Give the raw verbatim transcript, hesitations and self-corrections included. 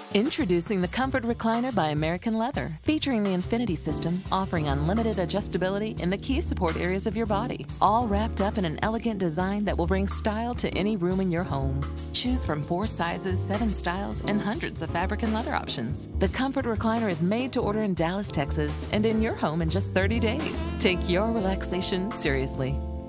Introducing the Comfort Recliner by American Leather, featuring the Infinity System, offering unlimited adjustability in the key support areas of your body, all wrapped up in an elegant design that will bring style to any room in your home. Choose from four sizes, seven styles, and hundreds of fabric and leather options. The Comfort Recliner is made to order in Dallas, Texas, and in your home in just thirty days. Take your relaxation seriously.